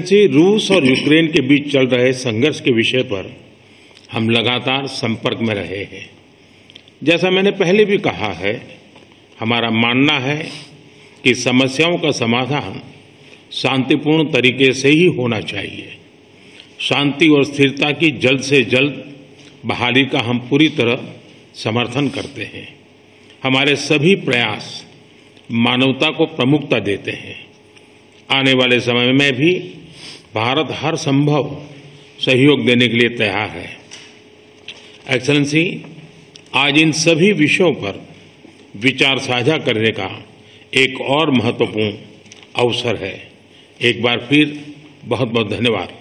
रूस और यूक्रेन के बीच चल रहे संघर्ष के विषय पर हम लगातार संपर्क में रहे हैं। जैसा मैंने पहले भी कहा है, हमारा मानना है कि समस्याओं का समाधान शांतिपूर्ण तरीके से ही होना चाहिए। शांति और स्थिरता की जल्द से जल्द बहाली का हम पूरी तरह समर्थन करते हैं। हमारे सभी प्रयास मानवता को प्रमुखता देते हैं। आने वाले समय में भी भारत हर संभव सहयोग देने के लिए तैयार है। एक्सेलेंसी, आज इन सभी विषयों पर विचार साझा करने का एक और महत्वपूर्ण अवसर है। एक बार फिर बहुत बहुत धन्यवाद।